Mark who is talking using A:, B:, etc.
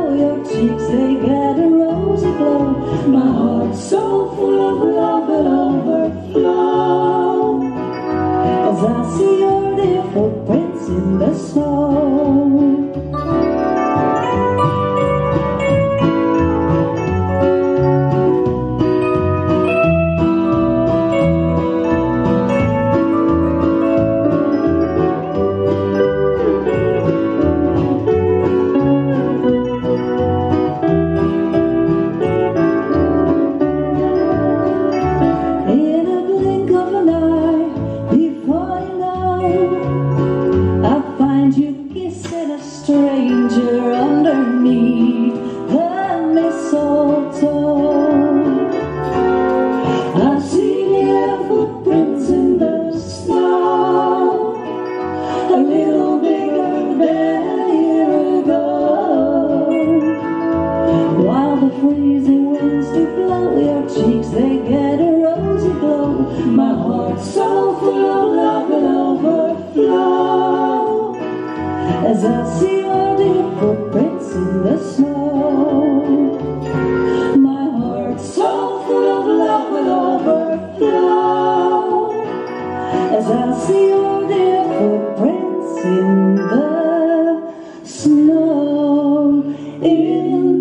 A: blow, your cheeks they get a rosy glow. My heart's so full of love it'll overflow as I see your dear footprints in the snow. Stranger underneath the mistletoe. I see your footprints in the snow, a little bigger than a year ago. While the freezing winds do blow, your cheeks they get a rosy glow. My heart's so full of love it'll overflow as I see your dear footprints in the snow. My heart's so full of love will overflow as I see your dear footprints in the snow. In